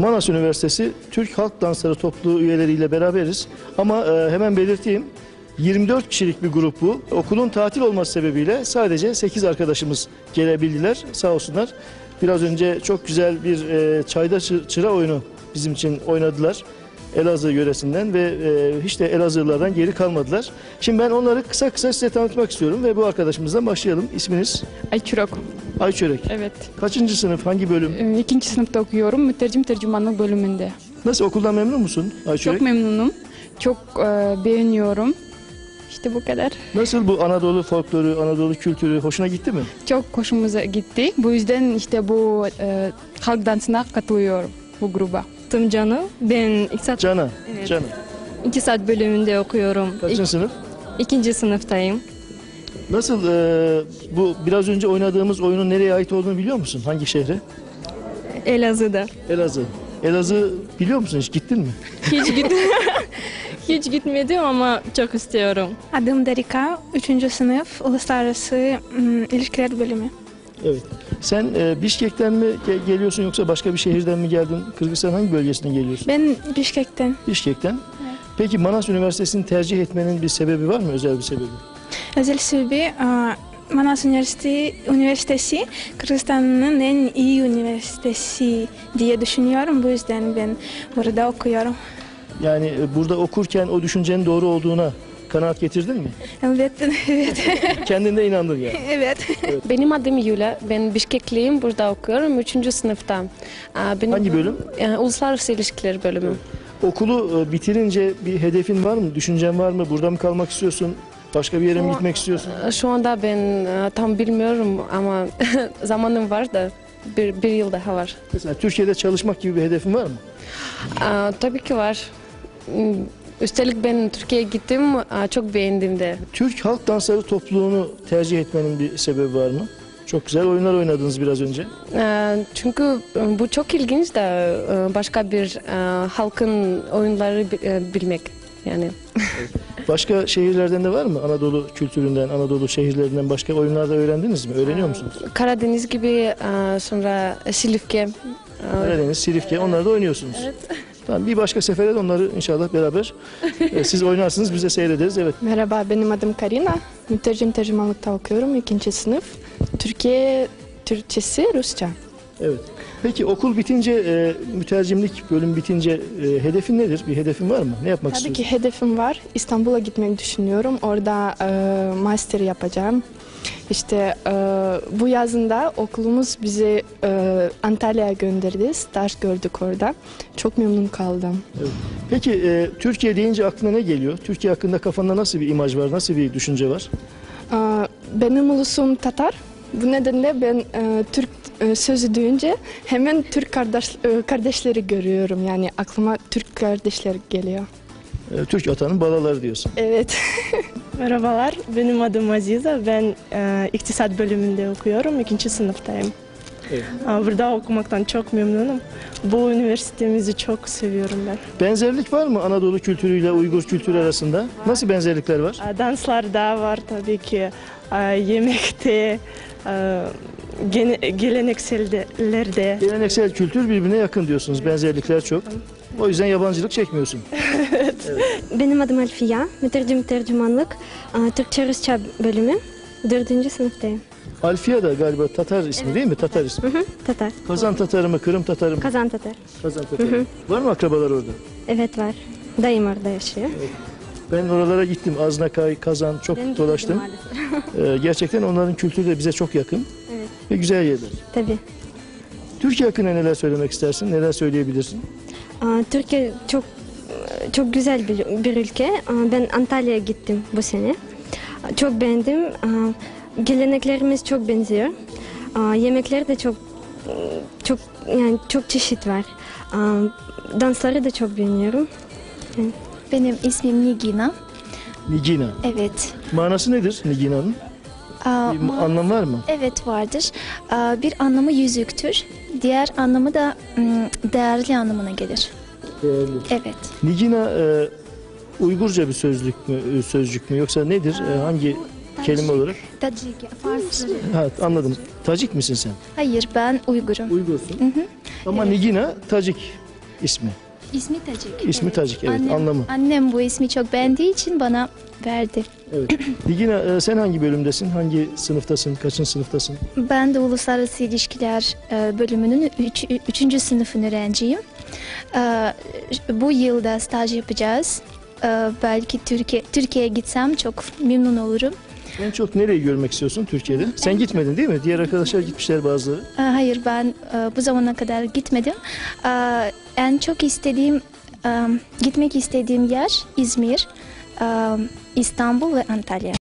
Manas Üniversitesi Türk Halk Dansları Topluluğu üyeleriyle beraberiz. Ama hemen belirteyim, 24 kişilik bir grup bu. Okulun tatil olması sebebiyle sadece 8 arkadaşımız gelebildiler, sağ olsunlar. Biraz önce çok güzel bir çayda çıra oyunu bizim için oynadılar. Elazığ yöresinden ve hiç de Elazığlılardan geri kalmadılar. Şimdi ben onları kısa kısa size tanıtmak istiyorum ve bu arkadaşımızdan başlayalım. İsminiz? Ayçurok. Ayçörek. Evet. Kaçıncı sınıf, hangi bölüm? 2. sınıfta okuyorum. Mütercim tercümanlık bölümünde. Nasıl, okuldan memnun musun Ayçörek? Çok memnunum. Çok beğeniyorum. İşte bu kadar. Nasıl bu Anadolu folkloru, Anadolu kültürü hoşuna gitti mi? Çok hoşumuza gitti. Bu yüzden işte bu halk dansına katılıyorum bu gruba. Canı. Ben İktisat, Cana. Evet. Cana. İktisat bölümünde okuyorum. Kaçıncı sınıf? 2. sınıftayım. Nasıl bu biraz önce oynadığımız oyunun nereye ait olduğunu biliyor musun? Hangi şehre? Elazığ'da. Elazığ. Elazığ biliyor musun, hiç gittin mi? Hiç gitmedim ama çok istiyorum. Adım Derika, 3. sınıf Uluslararası İlişkiler Bölümü. Evet. Sen Bişkek'ten mi geliyorsun yoksa başka bir şehirden mi geldin? Kırgızistan hangi bölgesinden geliyorsun? Ben Bişkek'ten. Bişkek'ten. Peki Manas Üniversitesi'ni tercih etmenin bir sebebi var mı? Özel bir sebebi? Özel sebebi Manas Üniversitesi Kırgızistan'ın en iyi üniversitesi diye düşünüyorum. Bu yüzden ben burada okuyorum. Yani burada okurken o düşüncenin doğru olduğuna kanaat getirdin mi? Evet, evet. Kendinde inandın yani. Evet. Benim adım Yula. Ben Bişkekliyim. Burada okuyorum. 3. sınıfta. Hangi bölüm? Uluslararası İlişkiler bölümü. Okulu bitirince bir hedefin var mı? Düşüncen var mı? Burada mı kalmak istiyorsun? Başka bir yere mi gitmek istiyorsun? Şu anda ben tam bilmiyorum ama zamanım var da bir yıl daha var. Mesela Türkiye'de çalışmak gibi bir hedefin var mı? Tabii ki var. Üstelik ben Türkiye'ye gittim. Çok beğendim de. Türk Halk Dansları Topluluğunu tercih etmenin bir sebebi var mı? Çok güzel oyunlar oynadınız biraz önce. Çünkü bu çok ilginç de başka bir halkın oyunları bilmek yani. Başka şehirlerden de var mı? Anadolu kültüründen, Anadolu şehirlerinden başka oyunlar da öğrendiniz mi? Öğreniyor musunuz? Karadeniz gibi, sonra Silifke. Karadeniz, Silifke, onları da oynuyorsunuz. Evet. Tamam, bir başka sefere de onları inşallah beraber siz oynarsınız, biz de seyrederiz. Evet. Merhaba, benim adım Karina. Mütercim tercümanlıkta okuyorum, 2. sınıf. Türkiye Türkçesi, Rusça. Evet. Peki okul bitince, mütercimlik bölüm bitince hedefin nedir? Bir hedefin var mı? Ne yapmak Tabii istiyorsun? ki hedefim var. İstanbul'a gitmeyi düşünüyorum. Orada master yapacağım. İşte bu yazında okulumuz bizi Antalya'ya gönderdi. Staj gördük orada. Çok memnun kaldım. Evet. Peki Türkiye deyince aklına ne geliyor? Türkiye hakkında kafanda nasıl bir imaj var? Nasıl bir düşünce var? Benim ulusum Tatar. Bu nedenle ben Türk sözü duyunca hemen Türk kardeşleri görüyorum. Yani aklıma Türk kardeşler geliyor. Türk atanın balaları diyorsun. Evet. Merhabalar, benim adım Aziza. Ben İktisat bölümünde okuyorum, 2. sınıftayım. Evet. Burada okumaktan çok memnunum. Bu üniversitemizi çok seviyorum ben. Benzerlik var mı Anadolu kültürüyle Uygur kültürü arasında? Nasıl benzerlikler var? Danslarda var tabii ki, yemekte, geleneksellerde. Geleneksel kültür birbirine yakın diyorsunuz. Benzerlikler çok. O yüzden yabancılık çekmiyorsun. Evet. Benim adım Alfiya. Mütercim tercümanlık, Türkçe-Rusça bölümü. 4. sınıftayım. Alfiya da galiba Tatar ismi değil mi? Tatar ismi. Tatar. Kazan Tatarı mı, Kırım Tatarı mı? Kazan Tatar. Kazan Tatarı. Var mı akrabalar orada? Evet var. Dayım orada yaşıyor. Evet. Ben oralara gittim. Aznakay, Kazan çok dolaştım. Gerçekten onların kültürü de bize çok yakın. Evet. Ve güzel yerler. Tabii. Türkiye hakkında neler söylemek istersin? Neler söyleyebilirsin? Türkiye çok güzel bir ülke. Ben Antalya'ya gittim bu sene. Çok beğendim. Geleneklerimiz çok benziyor. Yemekler de çok çeşit var. Dansları da çok beğeniyorum. Yani. Benim ismim Nigina. Nigina. Evet. Manası nedir Nigina'nın? Bir anlam var mı? Evet vardır. Bir anlamı yüzüktür. Diğer anlamı da değerli anlamına gelir. Değerli. Evet. Nigina Uygurca bir sözcük mü yoksa nedir? Hangi kelime olarak? Tacik, Farsça. Ha, anladım. Tacik misin sen? Hayır, ben Uygurum. Uygursun. Hı hı. Ama Evet. Nigina Tacik ismi. İsmi Tacik. İsmi Tacik, evet, anlamı. Annem bu ismi çok beğendiği için bana verdi. Evet. Digina, sen hangi bölümdesin? Hangi sınıftasın? Kaçıncı sınıftasın? Ben de Uluslararası İlişkiler bölümünün 3. sınıfın öğrenciyim. Bu yılda staj yapacağız. Belki Türkiye'ye gitsem çok memnun olurum. En çok nereyi görmek istiyorsun Türkiye'de? Sen gitmedin değil mi? Diğer arkadaşlar gitmişler bazıları. Hayır, ben bu zamana kadar gitmedim. En çok gitmek istediğim yer İzmir, İstanbul ve Antalya.